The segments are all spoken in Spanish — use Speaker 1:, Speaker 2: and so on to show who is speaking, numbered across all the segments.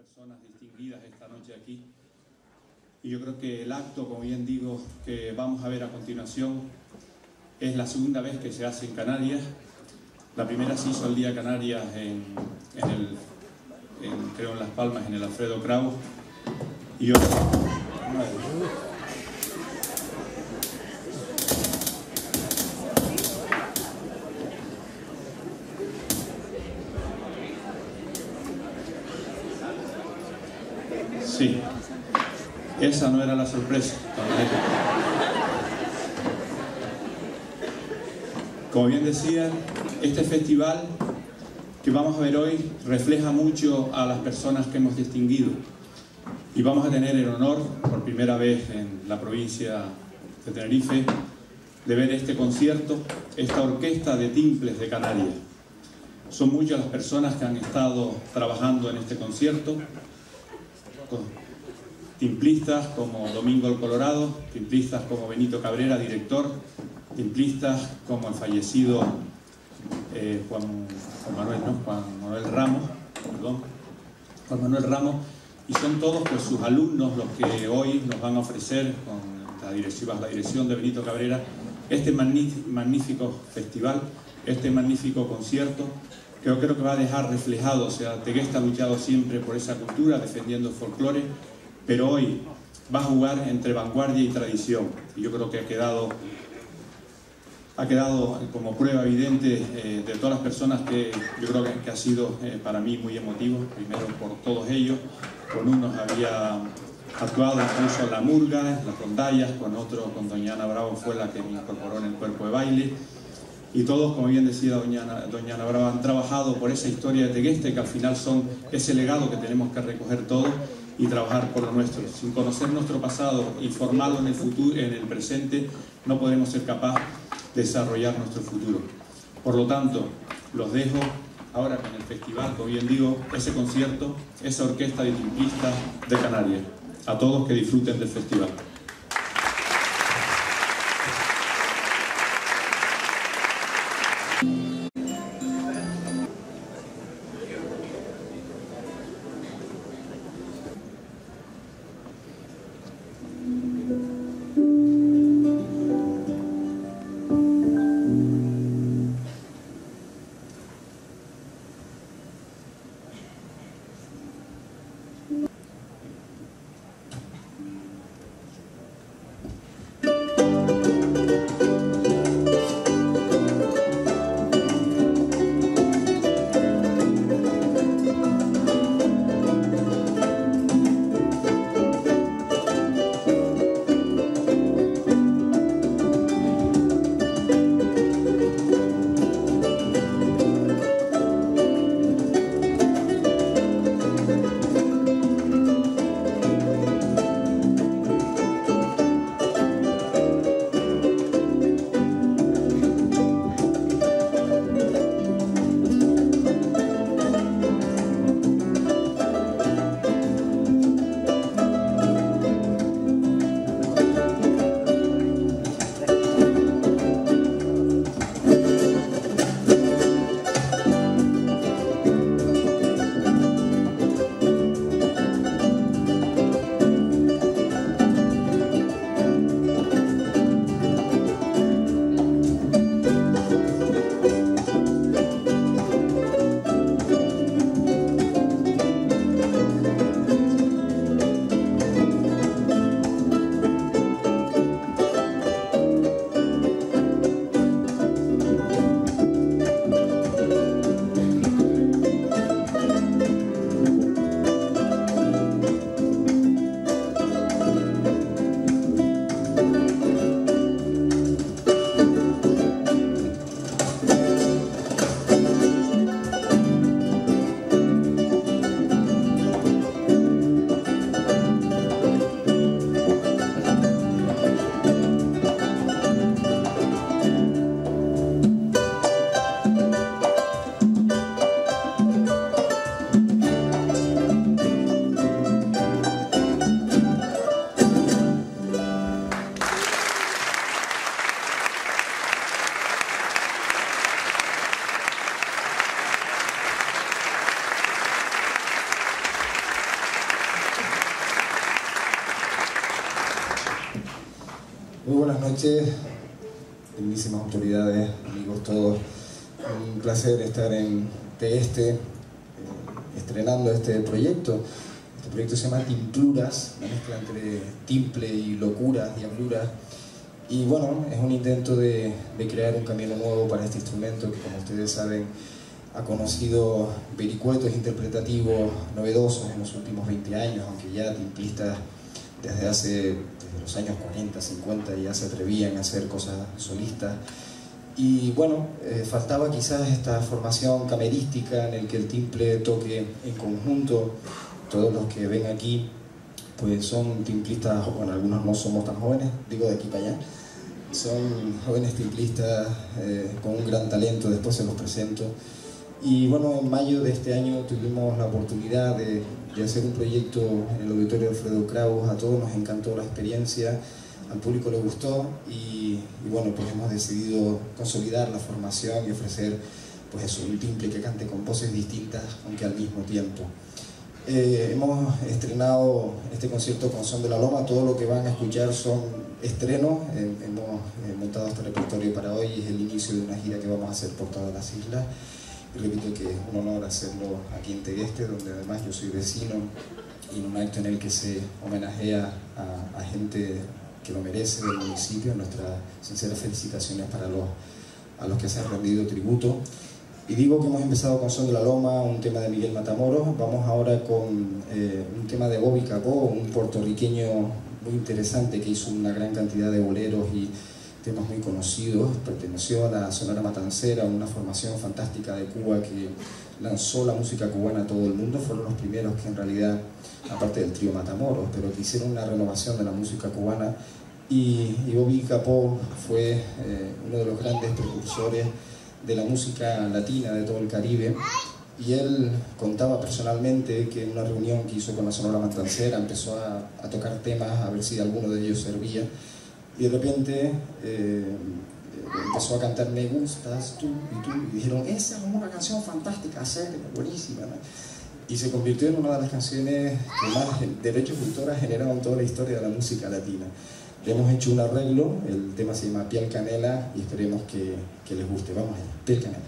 Speaker 1: personas distinguidas esta noche aquí. Y yo creo que el acto, como bien digo, que vamos a ver a continuación, es la segunda vez que se hace en Canarias. La primera se hizo el Día Canarias creo en Las Palmas, en el Alfredo Kraus. Y yo... Sí, esa no era la sorpresa. Como bien decía, este festival que vamos a ver hoy refleja mucho a las personas que hemos distinguido. Y vamos a tener el honor, por primera vez en la provincia de Tenerife, de ver este concierto, esta orquesta de timples de Canarias. Son muchas las personas que han estado trabajando en este concierto, timplistas como Domingo el Colorado, timplistas como Benito Cabrera, director, timplistas como el fallecido Juan Manuel Ramos, y son todos pues sus alumnos los que hoy nos van a ofrecer con la dirección de Benito Cabrera este magnífico festival, este magnífico concierto, que yo creo que va a dejar reflejado, o sea, Tegueste ha luchado siempre por esa cultura, defendiendo el folclore, pero hoy va a jugar entre vanguardia y tradición, y yo creo que ha quedado como prueba evidente de todas las personas que yo creo que ha sido para mí muy emotivo, primero por todos ellos. Con unos había actuado incluso la murga, las rondallas, con otros, con doña Ana Bravo fue la que me incorporó en el cuerpo de baile, y todos, como bien decía doña Ana Bravo, han trabajado por esa historia de Tegueste, que al final son ese legado que tenemos que recoger todos y trabajar por lo nuestro. Sin conocer nuestro pasado y formarlo en el futuro, en el presente, no podremos ser capaces de desarrollar nuestro futuro. Por lo tanto, los dejo ahora con el festival, como bien digo, ese concierto, esa orquesta de timplistas de Canarias. A todos que disfruten del festival.
Speaker 2: Muy buenas noches, dignísimas autoridades, amigos todos. Un placer estar en Teeste, estrenando este proyecto. Este proyecto se llama Timpluras, una mezcla entre timple y locura, diablura. Y bueno, es un intento de crear un camino nuevo para este instrumento que, como ustedes saben, ha conocido vericuetos interpretativos novedosos en los últimos 20 años, aunque ya timplistas desde los años 40, 50 ya se atrevían a hacer cosas solistas. Y bueno, faltaba quizás esta formación camerística en el que el timple toque en conjunto. Todos los que ven aquí pues son timplistas, bueno, algunos no somos tan jóvenes, digo de aquí para allá. Son jóvenes timplistas con un gran talento, después se los presento. Y bueno, en mayo de este año tuvimos la oportunidad de hacer un proyecto en el auditorio de Alfredo Kraus. A todos nos encantó la experiencia, al público le gustó y bueno, pues hemos decidido consolidar la formación y ofrecer pues eso, un timple que cante con voces distintas, aunque al mismo tiempo. Hemos estrenado este concierto con Son de la Loma. Todo lo que van a escuchar son estrenos. Hemos montado este repertorio para hoy. Es el inicio de una gira que vamos a hacer por todas las islas. Y repito que es un honor hacerlo aquí en Tegueste, donde además yo soy vecino, y en un acto en el que se homenajea a gente que lo merece del municipio. Nuestras sinceras felicitaciones para a los que se han rendido tributo. Y digo que hemos empezado con Son de la Loma, un tema de Miguel Matamoros. Vamos ahora con un tema de Bobby Capó, un puertorriqueño muy interesante que hizo una gran cantidad de boleros y temas muy conocidos. Perteneció a la Sonora Matancera, una formación fantástica de Cuba que lanzó la música cubana a todo el mundo. Fueron los primeros que en realidad, aparte del trío Matamoros, pero que hicieron una renovación de la música cubana. Y Bobby Capó fue uno de los grandes precursores de la música latina de todo el Caribe. Y él contaba personalmente que en una reunión que hizo con la Sonora Matancera empezó a tocar temas a ver si alguno de ellos servía. Y de repente empezó a cantar Me gustas tú y tú, y dijeron, esa es una canción fantástica, buenísima, ¿no? Y se convirtió en una de las canciones que más derechos de autor ha generado en toda la historia de la música latina. Le hemos hecho un arreglo, el tema se llama Piel Canela y esperemos que les guste. Vamos allá, Piel Canela.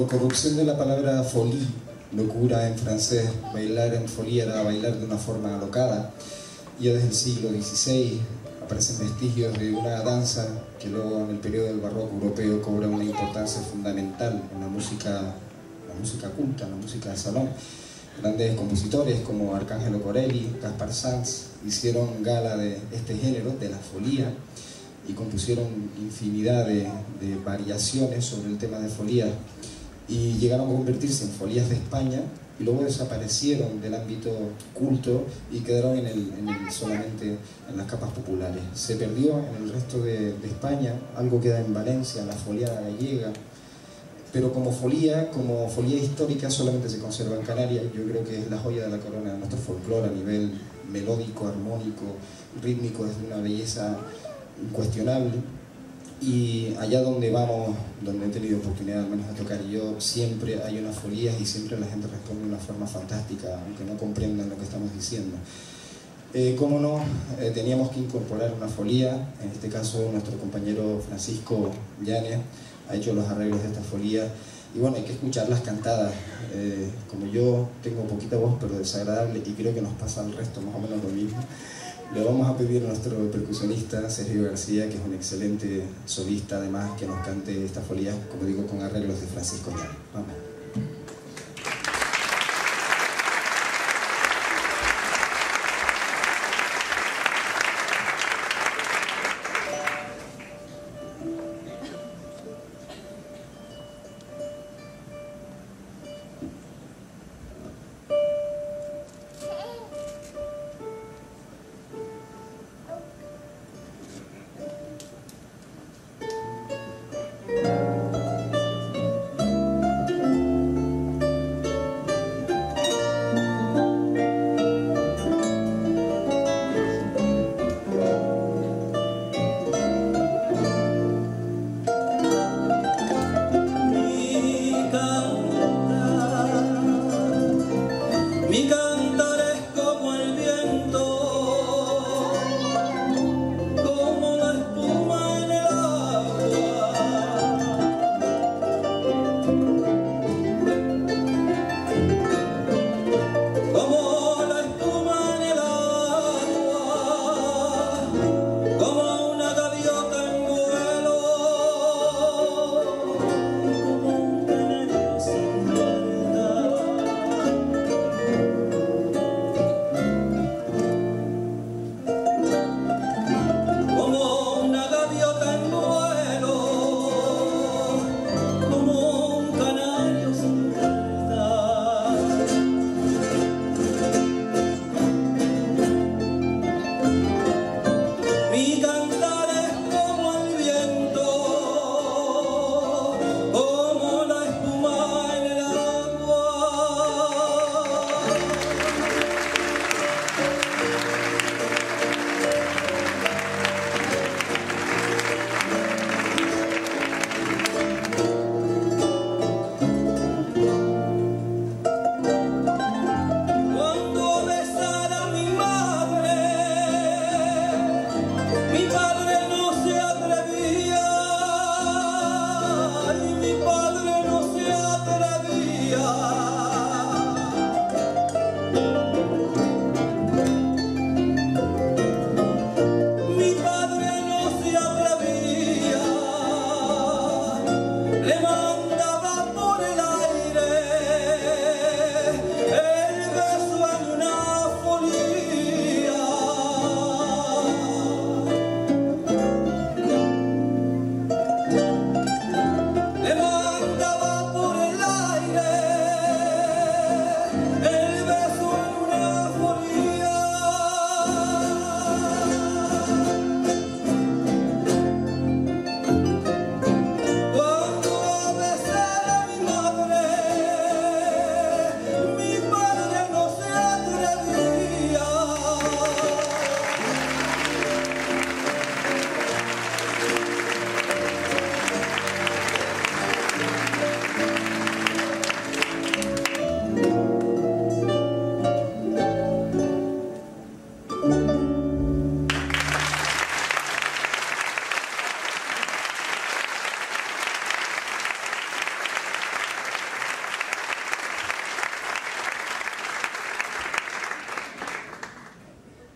Speaker 2: corrupción de la palabra folie, locura en francés. Bailar en folie era bailar de una forma alocada. Ya desde el siglo XVI aparecen vestigios de una danza que luego en el periodo del barroco europeo cobra una importancia fundamental en la música culta, en la música de salón. Grandes compositores como Arcángelo Corelli, Gaspar Sanz hicieron gala de este género, de la folía, y compusieron infinidad de variaciones sobre el tema de folía, y llegaron a convertirse en folías de España, y luego desaparecieron del ámbito culto y quedaron solamente en las capas populares. Se perdió en el resto de España, algo queda en Valencia, la folía gallega, pero como folía histórica solamente se conserva en Canarias. Yo creo que es la joya de la corona de nuestro folclore a nivel melódico, armónico, rítmico, es de una belleza incuestionable. Y allá donde vamos, donde he tenido oportunidad al menos de tocar yo, siempre hay unas folías y siempre la gente responde de una forma fantástica, aunque no comprendan lo que estamos diciendo. Cómo no, teníamos que incorporar una folía. En este caso nuestro compañero Francisco Llanes ha hecho los arreglos de esta folía, y bueno, hay que escucharlas cantadas. Como yo tengo poquita voz pero desagradable, y creo que nos pasa al resto más o menos lo mismo, le vamos a pedir a nuestro percusionista Sergio García, que es un excelente solista además, que nos cante esta folía, como digo, con arreglos de Francisco Llanes. Vamos.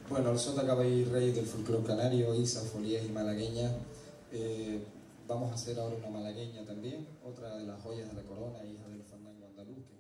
Speaker 2: Bueno, el Sota Caballero y Rey del folclore canario, Isa, Folíes y malagueña. Vamos a hacer ahora una malagueña también, otra de las joyas de la corona, hija del fandango andaluz, que